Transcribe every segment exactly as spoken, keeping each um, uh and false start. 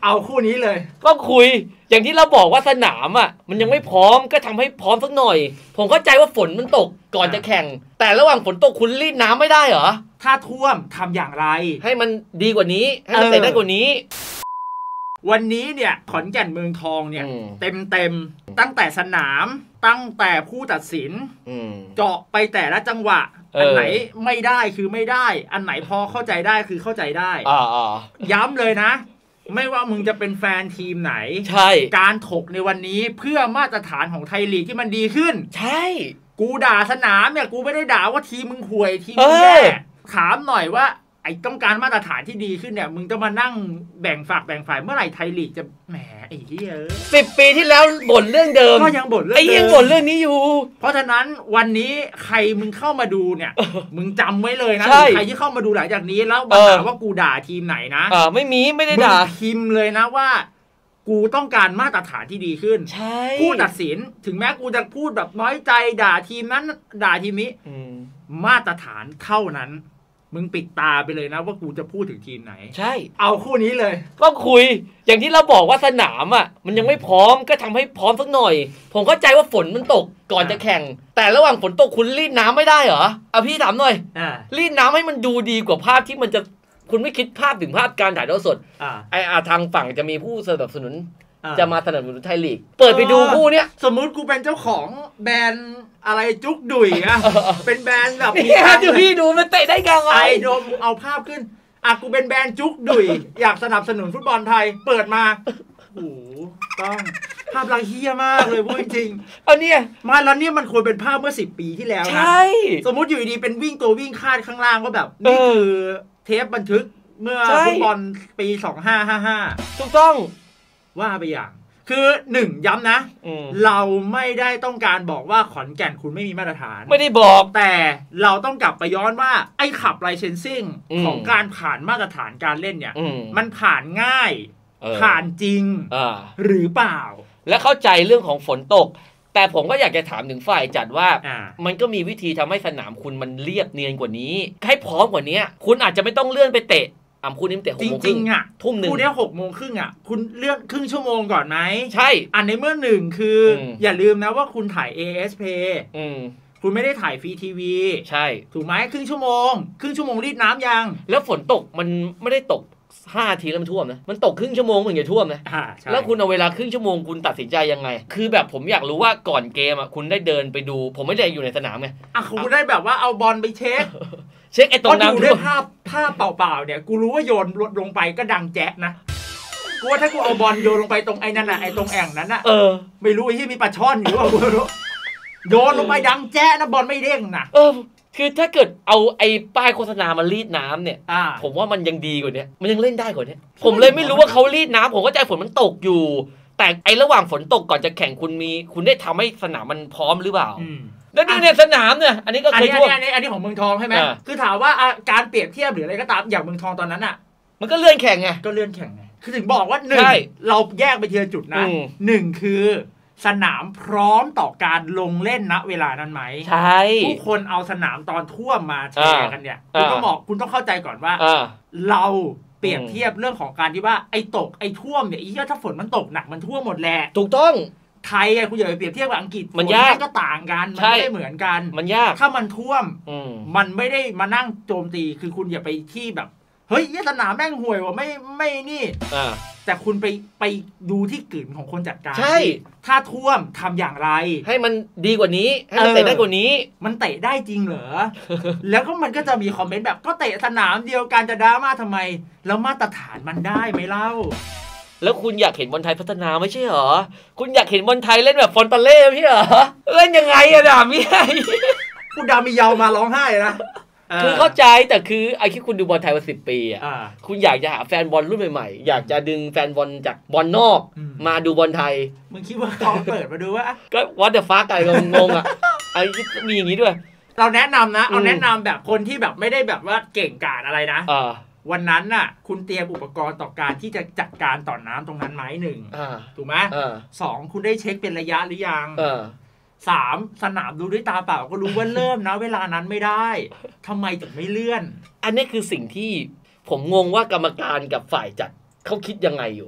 เอาคู่นี้เลยก็คุยอย่างที่เราบอกว่าสนามอ่ะมันยังไม่พร้อมก็ทำให้พร้อมสักหน่อยผมเข้าใจว่าฝนมันตกก่อนจะแข่งแต่ระหว่างฝนตกคุณรีดน้ำไม่ได้เหรอถ้าท่วมทำอย่างไรให้มันดีกว่านี้ให้มันเตะได้กว่านี้วันนี้เนี่ยขอนแก่นเมืองทองเนี่ยเต็มเต็มตั้งแต่สนามตั้งแต่ผู้ตัดสินเจาะไปแต่ละจังหวะอันไหนไม่ได้คือไม่ได้อันไหนพอเข้าใจได้คือเข้าใจได้ย้ำเลยนะไม่ว่ามึงจะเป็นแฟนทีมไหนใช่การถกในวันนี้เพื่อมาตรฐานของไทยลีกที่มันดีขึ้นใช่กูด่าสนามเนี่ยกูไม่ได้ด่าว่าทีมมึงห่วยทีมมึงแย่ถามหน่อยว่าไอ้ต้องการมาตรฐานที่ดีขึ้นเนี่ยมึงจะมานั่งแบ่งฝักแบ่งฝ่ายเมื่อไหร่ไทยลีกจะแหมไอ้เหี้ยสิบปีที่แล้วบ่นเรื่องเดิมก็ยังบ่นเรื่องไอ้ยังบ่นเรื่องนี้อยู่เพราะฉะนั้นวันนี้ใครมึงเข้ามาดูเนี่ยมึงจำไว้เลยนะใครที่เข้ามาดูหลังจากนี้แล้วมาถามว่ากูด่าทีมไหนนะอ่าไม่มีไม่ได้ด่าพิมพ์เลยนะว่ากูต้องการมาตรฐานที่ดีขึ้นใช่ผู้ตัดสินถึงแม้กูจะพูดแบบน้อยใจด่าทีมนั้นด่าทีมนี้มาตรฐานเท่านั้นมึงปิดตาไปเลยนะว่ากูจะพูดถึงทีมไหนใช่เอาคู่นี้เลยก็คุยอย่างที่เราบอกว่าสนามอ่ะมันยังไม่พร้อมก็ทำให้พร้อมสักหน่อยผมเข้าใจว่าฝนมันตกก่อนจะแข่งแต่ระหว่างฝนตกคุณรีดน้ำไม่ได้เหรอเอาพี่ถามหน่อยรีดน้ำให้มันดูดีกว่าภาพที่มันจะคุณไม่คิดภาพถึงภาพการถ่ายทอดสดไอ้อาทางฝั่งจะมีผู้สนับสนุนจะมาสนับสนุนไทยลีกเปิดไปดูคู่เนี้ยสมมุติกูเป็นเจ้าของแบรนด์อะไรจุกดุยอะเป็นแบรนด์แบบมีการดูพี่ดูมันเตะได้ยังไงไอโดมเอาภาพขึ้นอ่ะกูเป็นแบรนด์จุกดุยอยากสนับสนุนฟุตบอลไทยเปิดมาโอ้โหต้องภาพลังเฮี้ยมากเลยพูดจริงเอาเนี่ยมาแล้วเนี่ยมันควรเป็นภาพเมื่อสิบปีที่แล้วนะใช่สมมุติอยู่ดีเป็นวิ่งตัววิ่งคาดข้างล่างว่าแบบนี่คือเทปบันทึกเมื่อฟุตบอลปีสองพันห้าร้อยห้าสิบห้าถูกต้องว่าไปอย่างคือหนึ่งย้ำนะเราไม่ได้ต้องการบอกว่าขอนแก่นคุณไม่มีมาตรฐานไม่ได้บอกแต่เราต้องกลับไปย้อนว่าไอ้ขับไลเซนซิ่งของการผ่านมาตรฐานการเล่นเนี่ยมันผ่านง่ายผ่านจริงหรือเปล่าและเข้าใจเรื่องของฝนตกแต่ผมก็อยากจะถามถึงฝ่ายจัดว่ามันก็มีวิธีทำให้สนามคุณมันเรียบเนียนกว่านี้ให้พร้อมกว่านี้คุณอาจจะไม่ต้องเลื่อนไปเตะอ่ะคุณนี่เตะหกโมงครึ่งอ่ะทุ่มหนึ่งคุณเนี่ยหกโมงครึ่งอ่ะคุณเลื่อนครึ่งชั่วโมงก่อนไหมใช่อันในเมื่อหนึ่งคืออย่าลืมนะว่าคุณถ่าย เอ เอส Play คุณไม่ได้ถ่ายฟรีทีวีใช่ถูกไหมครึ่งชั่วโมงครึ่งชั่วโมงรีดน้ำยังแล้วฝนตกมันไม่ได้ตกห้านาทีแล้วมันท่วมนะมันตกครึ่งชั่วโมงถึงจะท่วมนะแล้วคุณเอาเวลาครึ่งชั่วโมงคุณตัดสินใจยังไงคือแบบผมอยากรู้ว่าก่อนเกมอ่ะคุณได้เดินไปดูผมไม่ได้อยู่ในสนามไงอ่ะคุณได้แบบว่าเอาบอลไปเช็คเช็คไอ้ตรงน้ำดูด้วยภาพภาพเปล่าๆเนี่ยกูรู้ว่าโยนลงไปก็ดังแจ๊ะนะกูว่าถ้ากูเอาบอลโยนลงไปตรงไอ้นั่นน่ะไอ้ตรงแอ่งนั้นน่ะเออไม่รู้ไอ้ที่มีปลาช่อนอยู่ว่ากูรู้โยนลงไปดังแจ๊ะนะบอลไม่เด้งนะเออคือถ้าเกิดเอาไอ้ป้ายโฆษณามารีดน้ำเนี่ยผมว่ามันยังดีกว่านี้มันยังเล่นได้กว่านี้ผมเลยไม่รู้ว่าเขารีดน้ำผมก็ใจฝนมันตกอยู่แต่ไอ้ระหว่างฝนตกก่อนจะแข่งคุณมีคุณได้ทำให้สนามมันพร้อมหรือเปล่าแล้วนี่เนี่ยสนามเนี่ยอันนี้ก็เคยท่วมอันนี้อันนี้ของเมืองทองใช่ไหมคือถามว่าการเปรียบเทียบหรืออะไรก็ตามอย่างเมืองทองตอนนั้นอ่ะมันก็เลื่อนแข่งไงก็เลื่อนแข่งไงคือถึงบอกว่าหนึ่งเราแยกไปทีละจุดนะหนึ่งคือสนามพร้อมต่อการลงเล่นณเวลานั้นไหมใช่ทุกคนเอาสนามตอนท่วมมาแชร์กันเนี่ยคุณต้องบอกคุณต้องเข้าใจก่อนว่าเราเปรียบเทียบเรื่องของการที่ว่าไอ้ตกไอ้ท่วมเนี่ยไอ้เหี้ยถ้าฝนมันตกหนักมันท่วมหมดแหละถูกต้องไทยอะคุณอย่าไปเปรียบเทียบกับอังกฤษมันยากก็ต่างกันมันไม่ได้เหมือนกันมันยากถ้ามันท่วมมันไม่ได้มานั่งโจมตีคือคุณอย่าไปที่แบบเฮ้ยสนามแม่งห่วยว่ะไม่ไม่นี่แต่คุณไปไปดูที่กลิ่นของคนจัดการใช่ถ้าท่วมทำอย่างไรให้มันดีกว่านี้ให้มันเตะได้กว่านี้มันเตะได้จริงเหรอ แล้วก็มันก็จะมีคอมเมนต์แบบก็เตะสนามเดียวกันจะดราม่าทำไมแล้วมาตรฐานมันได้ไหมเล่าแล้วคุณอยากเห็นบอลไทยพัฒนาไม่ใช่เหรอคุณอยากเห็นบอลไทยเล่นแบบฟอนตาเล่ไม่ใช่เหรอเล่นยังไงอะด่าไม่ได้คุณดามีเยามาร้องไห้นะคือเข้าใจแต่คือไอ้ที่คุณดูบอลไทยมาสิบปีอ่ะคุณอยากจะหาแฟนบอลรุ่นใหม่ๆอยากจะดึงแฟนบอลจากบอลนอกมาดูบอลไทยมึงคิดว่าเขาเปิดมาดูว่าก็วัดเดอะฟักอะไรงงๆอ่ะไอ้มีอย่างนี้ด้วยเราแนะนำนะเอาแนะนำแบบคนที่แบบไม่ได้แบบว่าเก่งกาจอะไรนะวันนั้นน่ะคุณเตรียมอุปกรณ์ต่อการที่จะจัดการต่อน้ำตรงนั้นไหมหนึ่งถูกไหมสองคุณได้เช็คเป็นระยะหรือยังสามสนามดูด้วยตาเปล่าก็รู้ว่าเริ่มนะเวลานั้นไม่ได้ทำไมถึงไม่เลื่อนอันนี้คือสิ่งที่ผมงงว่ากรรมการกับฝ่ายจัดเขาคิดยังไงอยู่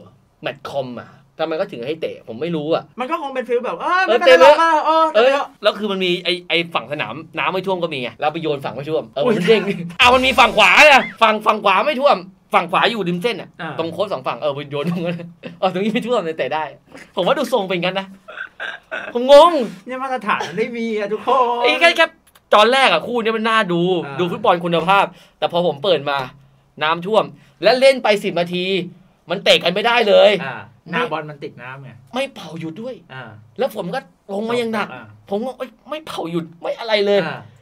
แมตช์คอมอ่ะทำไมก็ถึงให้เตะผมไม่รู้อ่ะมันก็คงเป็นฟีลแบบเออไม่เป็นไรหรอกเออเออแล้วคือมันมีไอไอฝั่งสนามน้ำไม่ท่วมก็มีไงเราไปโยนฝั่งไม่ท่วมเออมันเด้งอ่ะมันมีฝั่งขวาอ่ะฝั่งฝั่งขวาไม่ท่วมฝั่งขวาอยู่ริมเส้นอ่ะตรงโค้งสองฝั่งเออไปโยนตรงนั้นเออตรงนี้ไม่ท่วมเลยแต่ได้ผมว่าดูทรงเป็นกันนะผมงงเนี่ยมาตรฐานไม่มีอ่ะทุกคนไอ้แค่แค่ตอนแรกอ่ะคู่นี้มันน่าดูดูฟุตบอลคุณภาพแต่พอผมเปิดมาน้ำท่วมและเล่นไปสิบนาทีมันเตะกันไม่ได้เลยน้ำบอลมันติดน้ำไงไม่เป่าหยุดด้วยแล้วผมก็ลงมาอย่างหนักผมก็ไม่เป่าหยุดไม่อะไรเลย